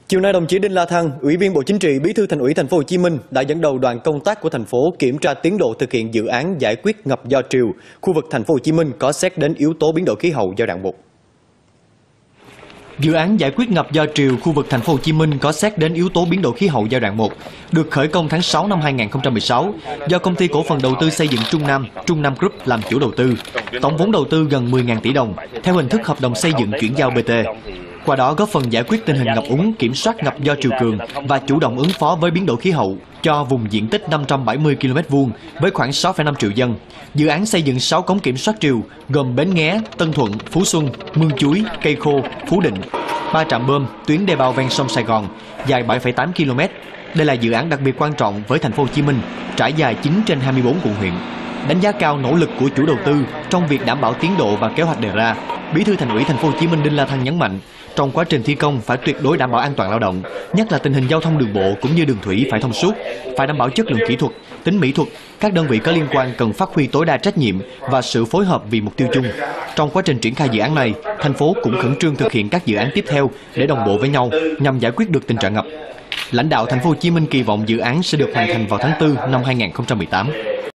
Chiều nay, đồng chí Đinh La Thăng, Ủy viên Bộ Chính trị, Bí thư Thành ủy Thành phố Hồ Chí Minh đã dẫn đầu đoàn công tác của thành phố kiểm tra tiến độ thực hiện dự án giải quyết ngập do triều khu vực Thành phố Hồ Chí Minh có xét đến yếu tố biến đổi khí hậu giai đoạn 1. Dự án giải quyết ngập do triều khu vực Thành phố Hồ Chí Minh có xét đến yếu tố biến đổi khí hậu giai đoạn 1 được khởi công tháng 6 năm 2016 do Công ty Cổ phần Đầu tư Xây dựng Trung Nam Group làm chủ đầu tư. Tổng vốn đầu tư gần 10.000 tỷ đồng theo hình thức hợp đồng xây dựng chuyển giao BT. Qua đó góp phần giải quyết tình hình ngập úng, kiểm soát ngập do triều cường và chủ động ứng phó với biến đổi khí hậu cho vùng diện tích 570 km² với khoảng 6,5 triệu dân. Dự án xây dựng 6 cống kiểm soát triều gồm Bến Nghé, Tân Thuận, Phú Xuân, Mương Chuối, Cây Khô, Phú Định, 3 trạm bơm, tuyến đê bao ven sông Sài Gòn dài 7,8 km. Đây là dự án đặc biệt quan trọng với Thành phố Hồ Chí Minh, trải dài 9 trên 24 quận huyện. Đánh giá cao nỗ lực của chủ đầu tư trong việc đảm bảo tiến độ và kế hoạch đề ra, Bí thư Thành ủy Thành phố Hồ Chí Minh Đinh La Thăng nhấn mạnh, trong quá trình thi công phải tuyệt đối đảm bảo an toàn lao động, nhất là tình hình giao thông đường bộ cũng như đường thủy phải thông suốt, phải đảm bảo chất lượng kỹ thuật, tính mỹ thuật. Các đơn vị có liên quan cần phát huy tối đa trách nhiệm và sự phối hợp vì mục tiêu chung. Trong quá trình triển khai dự án này, thành phố cũng khẩn trương thực hiện các dự án tiếp theo để đồng bộ với nhau nhằm giải quyết được tình trạng ngập. Lãnh đạo Thành phố Hồ Chí Minh kỳ vọng dự án sẽ được hoàn thành vào tháng 4 năm 2018.